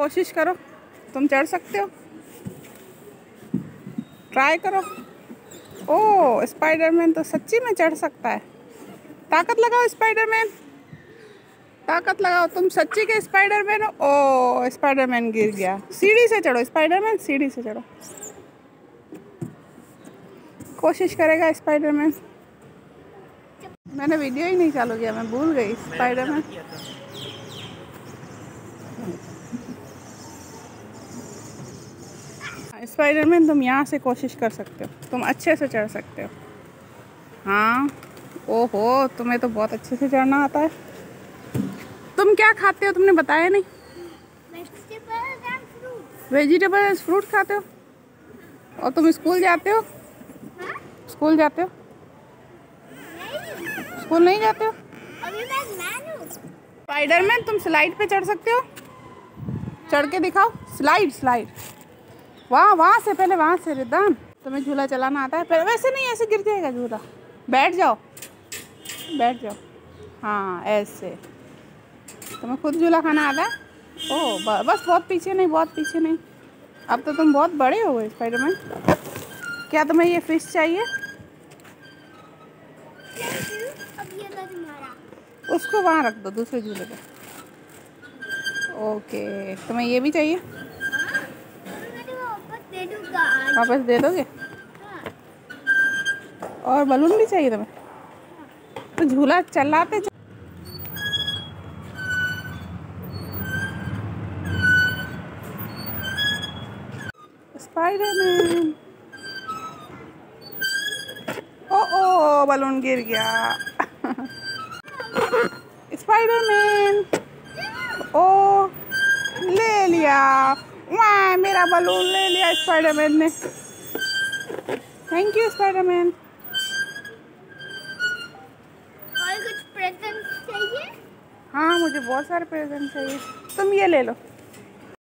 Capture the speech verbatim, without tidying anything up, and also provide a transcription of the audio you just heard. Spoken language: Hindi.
कोशिश करो, तुम चढ़ सकते हो, ट्राई करो। ओ स्पाइडरमैन तो सच्ची में चढ़ सकता है। ताकत लगाओ स्पाइडरमैन, ताकत लगाओ, तुम सच्ची के स्पाइडरमैन हो। ओ स्पाइडरमैन गिर गया। सीढ़ी से चढ़ो स्पाइडरमैन, सीढ़ी से चढ़ो। कोशिश करेगा स्पाइडरमैन। मैंने वीडियो ही नहीं चालू किया, मैं भूल गई। स्पाइडरमैन स्पाइडरमैन तुम यहाँ से कोशिश कर सकते हो, तुम अच्छे से चढ़ सकते हो। हाँ, ओहो तुम्हें तो बहुत अच्छे से चढ़ना आता है। तुम क्या खाते हो, तुमने बताया नहीं। वेजिटेबल एंड फ्रूट खाते हो। और तुम स्कूल जाते हो? स्कूल जाते हो? स्कूल नहीं जाते हो? स्पाइडरमैन तुम स्लाइड पे चढ़ सकते हो, चढ़ के दिखाओ। स्लाइड स्लाइड वहाँ वहाँ से पहले, वहाँ से रिदान तुम्हें झूला चलाना आता है? पहले वैसे नहीं, ऐसे गिर जाएगा झूला। बैठ जाओ, बैठ जाओ। हाँ ऐसे। तुम्हें खुद झूला खाना आता है? ओह बस बहुत पीछे नहीं, बहुत पीछे नहीं। अब तो तुम बहुत बड़े हो गए स्पाइडरमैन। क्या तुम्हें ये फिश चाहिए? उसको वहाँ रख दो, दूसरे झूले पे। ओके, तुम्हें ये भी चाहिए? वापस दे दोगे? और बलून भी चाहिए तुम्हें? तो झूला चलाते च... स्पाइडरमैन। ओ ओ बलून गिर गया। स्पाइडरमैन ओ ले लिया, वाह मेरा बलून ले लिया स्पाइडरमैन ने। Thank you Spiderman. और कुछ प्रेजेंट चाहिए? हाँ मुझे बहुत सारे प्रेजेंट चाहिए, तुम ये ले लो।